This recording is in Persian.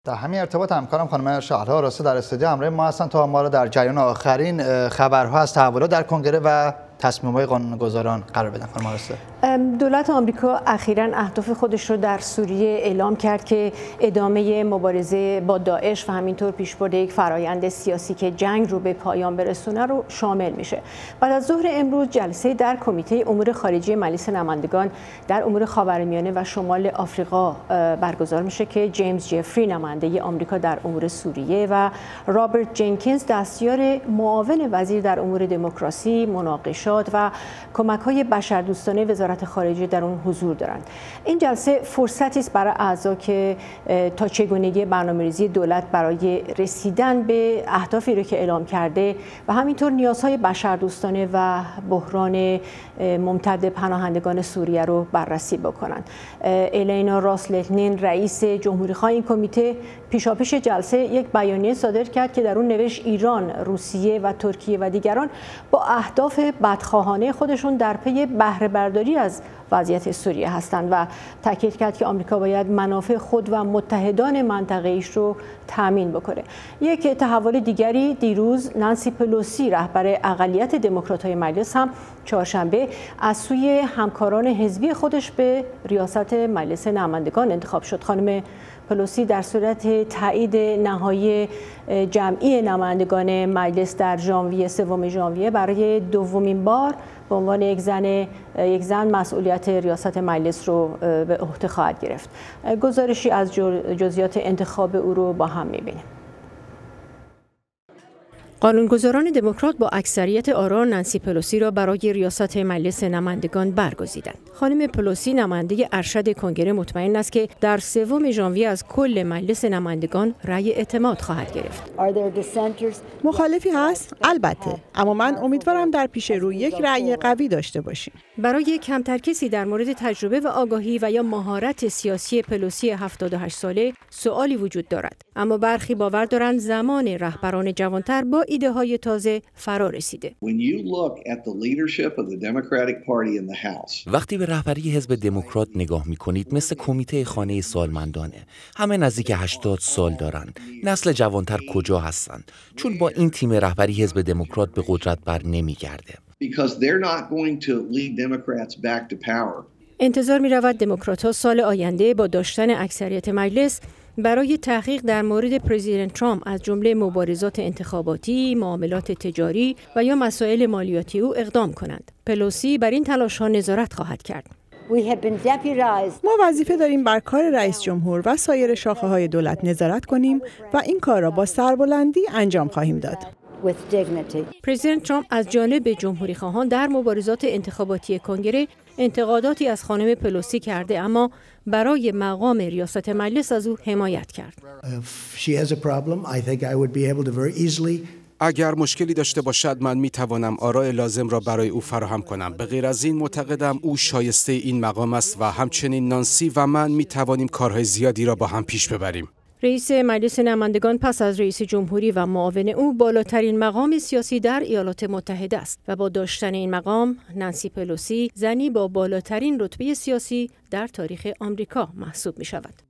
در همین ارتباط همکارم خانم شهلا راسته در استودیو همراه ما هستن تا ما رو در جریان آخرین خبرها از تحولات در کنگره و تصمیم‌های قانون‌گذاران قرار بدن. خانم راسته، دولت آمریکا اخیراً اهداف خودش رو در سوریه اعلام کرد که ادامه مبارزه با داعش و همینطور پیشبرد یک فرایند سیاسی که جنگ رو به پایان برسونه رو شامل میشه. بعد از ظهر امروز جلسه در کمیته امور خارجه مجلس نمایندگان در امور خاورمیانه و شمال آفریقا برگزار میشه که جیمز جفری نماینده آمریکا در امور سوریه و رابرت جنکینز دستیار معاون وزیر در امور دموکراسی، مناقشات و کمک‌های بشردوستانه وزارت خارجه در اون حضور دارند. این جلسه فرصتی است برای اعضا که تا چگونگی برنامه‌ریزی دولت برای رسیدن به اهدافی رو که اعلام کرده و همینطور نیازهای بشردوستانه و بحران ممتد پناهندگان سوریه رو بررسی بکنند. الینا راسلتنین رئیس جمهوری‌خواه این کمیته پیشاپیش جلسه یک بیانیه صادر کرد که در اون نوشت ایران، روسیه و ترکیه و دیگران با اهداف بدخواهانه خودشون در پی بهره برداری از وضعیت سوریه هستند و تاکید کرد که آمریکا باید منافع خود و متحدان منطقه‌ایش رو تامین بکنه. یک تحول دیگری دیروز نانسی پلوسی رهبر اقلیت دموکرات‌های مجلس هم چهارشنبه از سوی همکاران حزبی خودش به ریاست مجلس نمایندگان انتخاب شد. خانم پلوسی در صورت تایید نهایی جمعی نمایندگان مجلس در سوم ژانویه برای دومین بار به عنوان یک زن مسئولیت ریاست مجلس رو به عهده خواهد گرفت. گزارشی از جزئیات انتخاب او رو با هم می‌بینیم. قانونگذاران دموکرات با اکثریت آرا نانسی پلوسی را برای ریاست مجلس نمایندگان برگزیدند. خانم پلوسی نماینده ارشد کنگره مطمئن است که در سوم ژانویه از کل مجلس نمایندگان رأی اعتماد خواهد گرفت. مخالفی هست؟ البته، اما من امیدوارم در پیش رو یک رأی قوی داشته باشیم. برای کمتر کسی در مورد تجربه و آگاهی و یا مهارت سیاسی پلوسی 78 ساله سوالی وجود دارد، اما برخی باور دارند زمان رهبران جوانتر با ایده های تازه فرا رسیده. وقتی به رهبری حزب دموکرات نگاه می‌کنید مثل کمیته خانه سالمندانه. همه نزدیک 80 سال دارند. نسل جوانتر کجا هستند؟ چون با این تیم رهبری حزب دموکرات به قدرت بر نمیگرده. انتظار می‌رود دموکرات‌ها سال آینده با داشتن اکثریت مجلس برای تحقیق در مورد پرزیدنت ترامپ از جمله مبارزات انتخاباتی، معاملات تجاری و یا مسائل مالیاتی او اقدام کنند. پلوسی بر این تلاش‌ها نظارت خواهد کرد. ما وظیفه داریم بر کار رئیس جمهور و سایر شاخه‌های دولت نظارت کنیم و این کار را با سربلندی انجام خواهیم داد. پرزیدنت ترامپ از جانب جمهوری‌خواهان در مبارزات انتخاباتی کنگره انتقاداتی از خانم پلوسی کرده، اما برای مقام ریاست مجلس از او حمایت کرد. اگر مشکلی داشته باشد من میتوانم آراء لازم را برای او فراهم کنم. به غیر از این معتقدم او شایسته این مقام است و همچنین نانسی و من میتوانیم کارهای زیادی را با هم پیش ببریم. رئیس مجلس نمایندگان پس از رئیس جمهوری و معاون او بالاترین مقام سیاسی در ایالات متحده است و با داشتن این مقام نانسی پلوسی زنی با بالاترین رتبه سیاسی در تاریخ آمریکا محسوب می شود.